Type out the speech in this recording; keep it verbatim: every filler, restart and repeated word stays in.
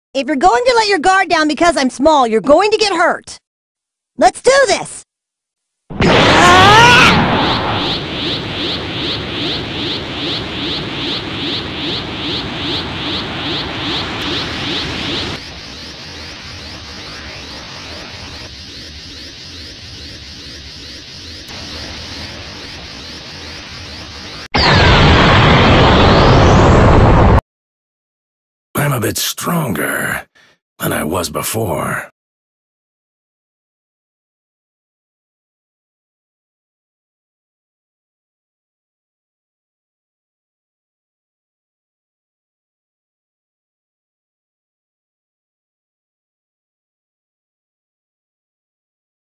If you're going to let your guard down because I'm small, you're going to get hurt. Let's do this! I'm a bit stronger than I was before.